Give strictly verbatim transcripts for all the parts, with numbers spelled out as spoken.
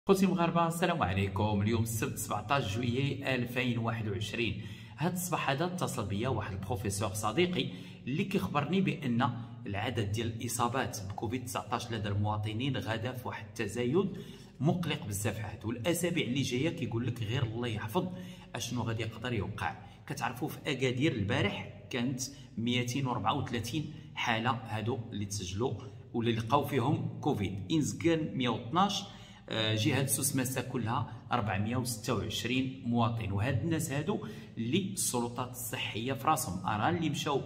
خوتي المغاربه، السلام عليكم. اليوم السبت سبعطاش جويي ألفين وواحد وعشرين. هذا الصباح هذا اتصل بيا واحد البروفيسور صديقي اللي كيخبرني بان العدد ديال الاصابات بكوفيد تسعطاش لدى المواطنين غدا في واحد التزايد مقلق بزاف عاد، والاسابيع اللي جايه كيقول لك غير الله يحفظ اشنو غادي يقدر يوقع. كتعرفوا في اكادير البارح كانت مئتين وأربعة وثلاثين حاله هادو اللي تسجلوا واللي لقاو فيهم كوفيد. انزكان مئة واثناش، جهه سوسماسا كلها أربعمئة وستة وعشرين مواطن. وهاد الناس هادو اللي السلطات الصحيه في راسهم اران اللي مشاو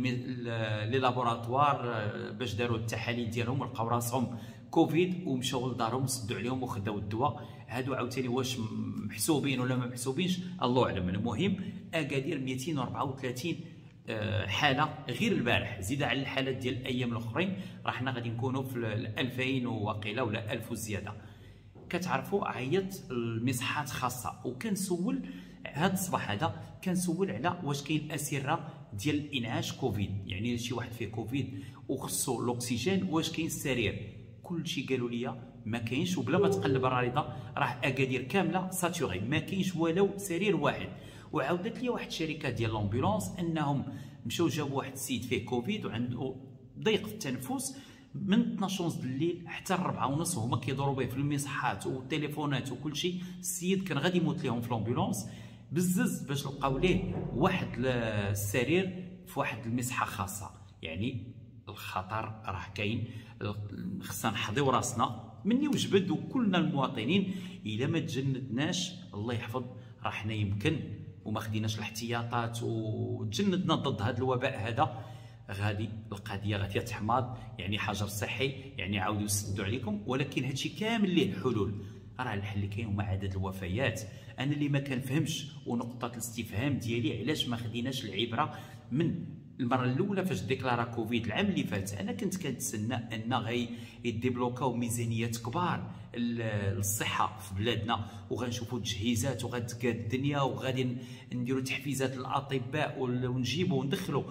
لي لابوراتوار باش داروا التحاليل ديالهم ولقاو راسهم كوفيد ومشاو لدارهم سدوا عليهم وخداو الدواء. هادو عاوتاني واش محسوبين ولا ما محسوبينش الله اعلم. المهم اكادير مئتين وأربعة وثلاثين حاله غير البارح، زيد على الحالات ديال الايام الاخرين راه حنا غادي نكونوا في ألفين وقيله ولا ألف وزياده. كتعرفوا عيط المصحات خاصه وكنسول هذا الصباح هذا كنسول على واش كاين اسره ديال الانعاش كوفيد، يعني شي واحد فيه كوفيد وخصو الاكسجين واش كاين السرير. كلشي قالوا لي ما كاينش، وبلا ما تقلب الرارضه راه اكادير كامله ساتوري ما كاينش والو سرير واحد. وعاودت لي واحد الشركه ديال لامبولانس انهم مشاو جابوا واحد السيد فيه كوفيد وعنده ضيق في التنفس من اثناش ونص الليل حتى أربعة ونص وهما كيدوروا به في المصحات والتليفونات وكل شيء. السيد كان غادي يموت لهم في لامبولانس بزز باش لقاو ليه واحد السرير في واحد المصحه خاصه. يعني الخطر راه كاين، خصنا نحضيو راسنا مني وجبد وكلنا المواطنين. الا ما تجندناش الله يحفظ راه حنا يمكن وما خديناش الاحتياطات وتجندنا ضد هذا الوباء هذا غادي القضيه غادي تحماض. يعني حجر صحي يعني عاودوا يسدوا عليكم، ولكن هادشي كامل ليه الحلول. راه الحل اللي كاين هما عدد الوفيات. انا اللي ما كنفهمش ونقطه الاستفهام ديالي علاش ما خديناش العبره من المره الاولى فاش ديكلارا كوفيد العام اللي فات. انا كنت كنتسنى ان غي يديبلوكاو ميزانيات كبار للصحه في بلادنا وغنشوفوا تجهيزات وغتقاد الدنيا وغادي نديروا تحفيزات للاطباء ونجيبوا وندخلوا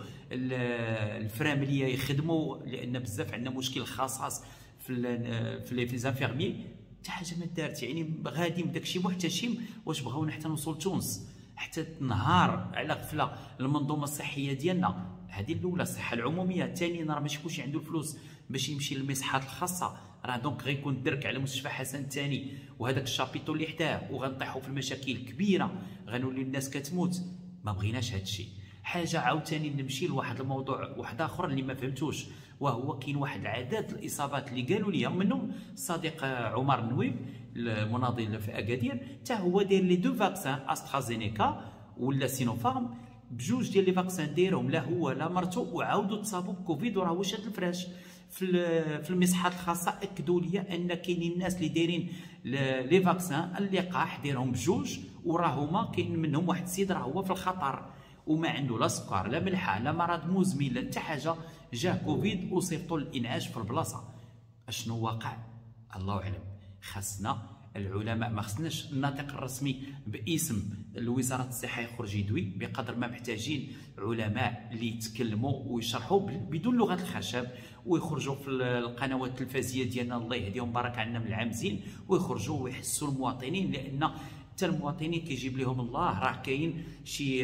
الفرامليه يخدموا، لان بزاف عندنا مشكل خاص في في لي زانفيرمي. حتى حاجه ما دارت، يعني غادي بداكشي محتشم. واش بغاونا حتى نوصل لتونس حتى نهار على غفله المنظومه الصحيه ديالنا؟ هذه الاولى الصحه العموميه. ثانيا راه ماشي كلشي عنده الفلوس باش يمشي للمصحات الخاصه، راه دونك غيكون درك على مستشفى حسن الثاني وهذاك الشابيطو اللي حداه وغنطيحوا في المشاكل كبيره، غنولي الناس كتموت. ما بغيناش هذا الشيء. حاجه عاوتاني نمشي لواحد الموضوع واحد اخر اللي ما فهمتوش، وهو كاين واحد العدد الاصابات اللي قالوا لي منهم الصديق عمر النويب المناضل في اكادير، حتى هو داير لي دو فاكسان استرازينيكا ولا سينوفارم بجوج ديال لي فاكسان دايرهم لا هو لا مرتو وعاودوا تصابوا بكوفيد وراه هو شاد الفراش. في في المصحات الخاصه اكدوا لي ان كاينين الناس اللي دايرين لي فاكسان اللقاح دايرهم بجوج وراه هما كاين منهم واحد السيد راه هو في الخطر وما عنده لا سكر لا ملحه لا مرض مزمن لا حتى حاجه، جاه كوفيد وصيفطوا للانعاش في البلاصه. اشنو واقع الله اعلم. خاصنا العلماء، ما خصناش الناطق الرسمي باسم وزاره الصحه يخرج يدوي بقدر ما محتاجين علماء اللي يتكلموا ويشرحوا بدون لغه الخشب ويخرجوا في القنوات التلفزيونيه ديالنا الله يهديهم بارك عنا من العامزين ويخرجوا ويحسوا المواطنين، لان حتى المواطنين كيجيب لهم الله راه كاين شي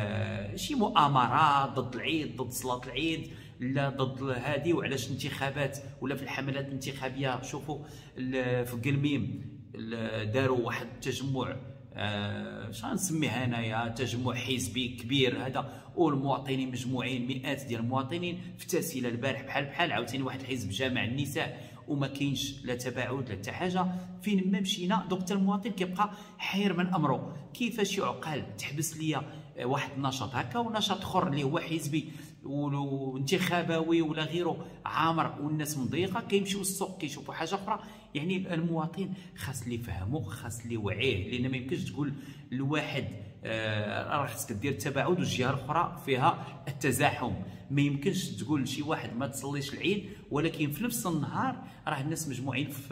شي مؤامرات ضد العيد ضد صلاه العيد لا ضد هذه وعلاش الانتخابات ولا في الحملات الانتخابيه. شوفوا في قلميم داروا واحد التجمع آه شنو نسميها انايا تجمع حزبي كبير هذا والمواطنين مجموعين مئات ديال المواطنين في تاسيله البارح بحال بحال عاوتاني واحد الحزب جامع النساء وما كاينش لا تباعد لا حتى حاجه. فين ما مشينا دوك حتى المواطن كيبقى حير من امره. كيفاش يعقل تحبس ليا واحد النشاط هكا ونشاط اخر اللي هو حزبي وانتخابوي ولا غيره عامر والناس مضيقه كيمشيو للسوق كيشوفوا حاجه اخرى. يعني المواطن خاص اللي يفهمو خاص اللي يوعيه، لان ما يمكنش تقول لواحد آه راه خاصك دير التباعد والجهه الاخرى فيها التزاحم. ما يمكنش تقول لشي واحد ما تصليش العيد ولكن في نفس النهار راه الناس مجموعين في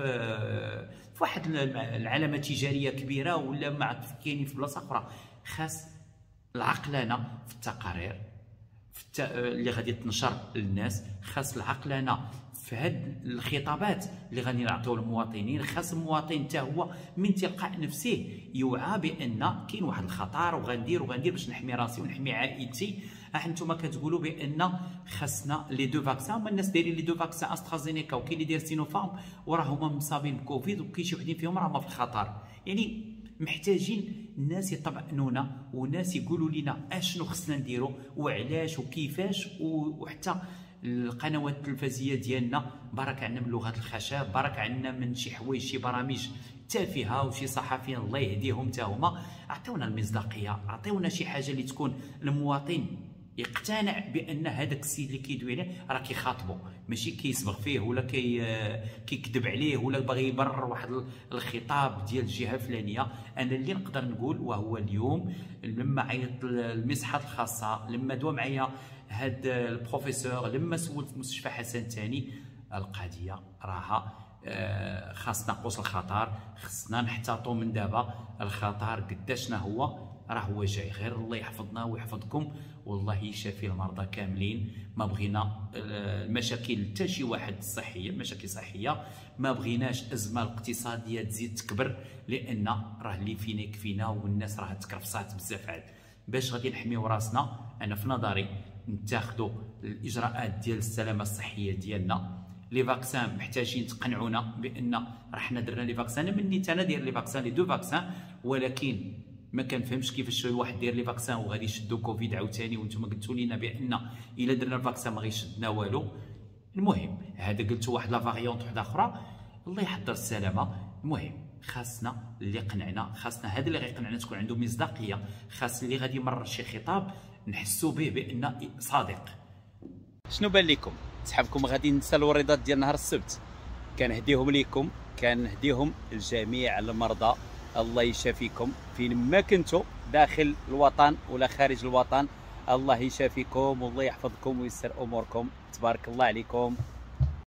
في واحد العلامه تجاريه كبيره ولا ما كاينين في بلاصه اخرى. خاص العقلانه في التقارير في الت... اللي غادي تنشر للناس، خاص العقلانه في هاد الخطابات اللي غادي نعطيو للمواطنين، خاص المواطن حتى هو من تلقاء نفسه يوعى بان كاين واحد الخطر وغندير وغندير باش نحمي راسي ونحمي عائلتي. ها انتم كتقولوا بان خاصنا لي دو فاكسان، هما الناس دايرين لي دو فاكسان استرازينيكا وكاين اللي داير سينوفارم وراه هما مصابين بكوفيد وكاين شي وحدين فيهم راه ما في الخطر. يعني محتاجين الناس يطمئنونا وناس يقولوا لنا اشنو خصنا نديروا وعلاش وكيفاش، وحتى القنوات التلفزيونيه ديالنا برك عندنا من لغه الخشب، برك عندنا من شي حوايج شي برامج تافهه وشي صحفيين الله يهديهم حتى هما، عطيونا المصداقيه، عطيونا شي حاجه اللي تكون المواطن يقتنع بان هذاك السيد اللي كيدوي عليه راه كيخاطبو، ماشي كيصبغ فيه ولا كي كيكذب عليه ولا باغي يبرر واحد الخطاب ديال الجهه الفلانيه. انا اللي نقدر نقول وهو اليوم لما عيطت المصحات الخاصه، لما دوا معايا هاد البروفيسور، لما سولت في مستشفى حسن الثاني، القضيه راها خاصنا نقص الخطر، خصنا نحتاطوا من دابا. الخطر قداشنا هو راه هو جاي، غير الله يحفظنا ويحفظكم والله يشافي المرضى كاملين. ما بغينا المشاكل حتى شي واحد الصحيه، مشاكل صحيه، ما بغيناش ازمه الاقتصاديه تزيد تكبر، لان راه اللي فينا يكفينا والناس راه تكرفصات بزاف عاد. باش غادي نحميو راسنا انا في نظري نتاخذوا الاجراءات ديال السلامه الصحيه ديالنا. لي فاكسان محتاجين تقنعونا بان راه حنا درنا لي فاكسان، انا مني انا داير لي فاكسان لي دو فاكسان، ولكن ما كنفهمش كيفاش واحد داير لي فاكسان وغادي يشدو كوفيد عاوتاني، وانتم قلتوا لنا بان الا درنا الفاكسان ما غيشدنا والو. المهم هذا قلتوا واحد لا فاريونت وحده اخرى، الله يحضر السلامه. المهم خاصنا اللي قنعنا، خاصنا هذا اللي غيقنعنا تكون عنده مصداقيه، خاص اللي غادي يمرر شي خطاب نحسوا به بان صادق. شنو بان لكم؟ صحابكم غادي نسالوا الوريضات ديال نهار السبت؟ كنهديهم لكم، كنهديهم لجميع المرضى، الله يشافيكم فين ما كنتوا داخل الوطن ولا خارج الوطن، الله يشافيكم والله يحفظكم ويسر اموركم، تبارك الله عليكم.